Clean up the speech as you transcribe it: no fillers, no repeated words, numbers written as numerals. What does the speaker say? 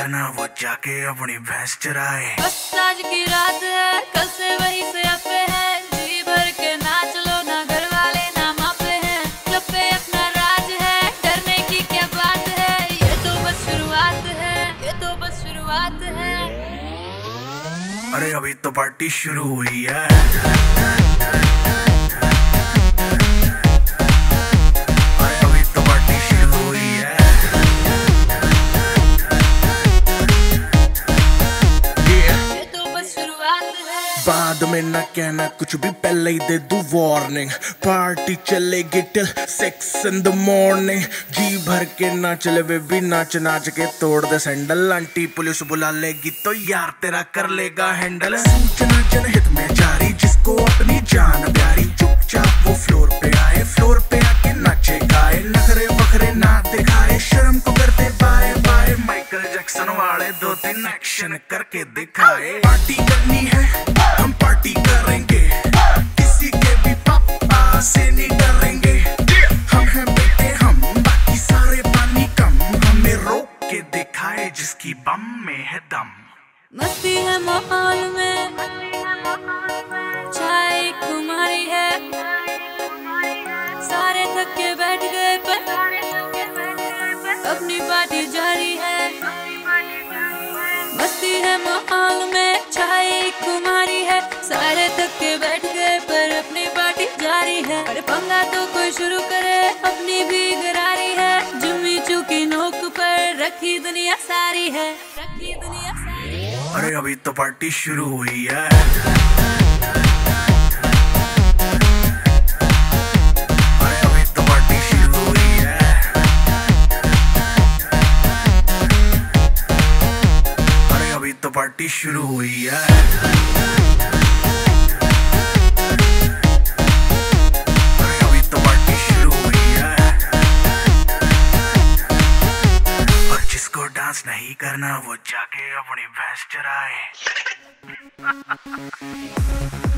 करना वो जाके अपनी भैंस चराए। बस आज की रात है, कल से वही से अपे है, जी भर के नाच लो ना घर वाले ना मापे हैं। क्लब पे अपना राज है, डरने की क्या बात है, ये तो बस शुरुआत है, ये तो बस शुरुआत है। अरे अभी तो पार्टी शुरू हुई है। बाद में ना कहना कुछ भी, पहले ही दे दूं वार्निंग। पार्टी चलेगी टिल 6 in the morning। जी भर के ना चले वे भी नाच नाच के तोड़ दे सैंडल। आंटी पुलिस बुला लेगी तो यार तेरा कर लेगा हैंडल। सूचना जनहित में जारी, जिसको अपनी जान प्यारी, चुपचाप वो फ्लोर पे आए, फ्लोर पे आके नाचे गाए, नखरे वखरे ना दिखाए, शर्म को करते बाय बाय। माइकल जैक्सन वाले 2-3 एक्शन करके दिखाए। पार्टी करनी है हम पार्टी करेंगे, किसी के भी पापा से नहीं डरेंगे। हम हैं बेटे हम, बाकी सारे पानी कम, हमें रोक के दिखाए जिसकी बम में है दम। मस्ती है माहौल में, चाय कुमारी है, सारे थक के बैठ गए पर अपनी पार्टी जारी है। मस्ती है माहौल में, चाय कुमारी है, सारे थक के बैठ गए पर अपनी पार्टी जारी है। अरे पंगा तो कोई शुरू करे, अपनी भी गरारी है, जुम्मी चुकी नोक पर रखी दुनिया सारी है, रखी दुनिया सारी है। अरे अभी तो पार्टी शुरू हुई है। अरे अभी तो पार्टी शुरू हुई है। अरे अभी तो पार्टी शुरू हुई है। डांस नहीं करना वो जाके अपनी भैंस चराए।